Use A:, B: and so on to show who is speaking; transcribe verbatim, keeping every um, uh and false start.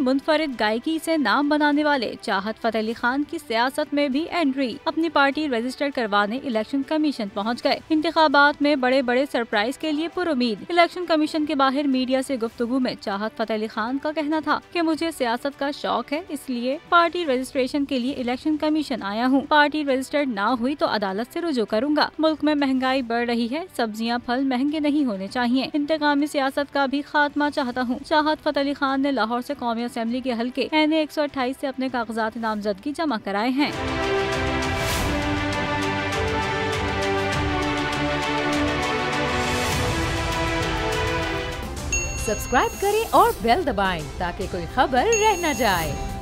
A: मुनफरिद गायकी से नाम बनाने वाले चाहत फतेह अली खान की सियासत में भी एंट्री। अपनी पार्टी रजिस्टर करवाने इलेक्शन कमीशन पहुंच गए। इंतखाबात में बड़े बड़े सरप्राइज के लिए पुरुमीद। इलेक्शन कमीशन के बाहर मीडिया से गुफ्तगू में चाहत फतेह अली खान का कहना था कि मुझे सियासत का शौक है, इसलिए पार्टी रजिस्ट्रेशन के लिए इलेक्शन कमीशन आया हूँ। पार्टी रजिस्टर्ड ना हुई तो अदालत से रुजू करूँगा। मुल्क में महंगाई बढ़ रही है, सब्जियाँ फल महंगे नहीं होने चाहिए। इंतकामी सियासत का भी खात्मा चाहता हूँ। चाहत फतेह अली खान ने लाहौर से कौमी असेंबली के हल्के एन ए एक सौ अट्ठाईस से अपने कागजात नामजदगी जमा कराए हैं।
B: सब्सक्राइब करें और बेल दबाएं ताकि कोई खबर रह न जाए।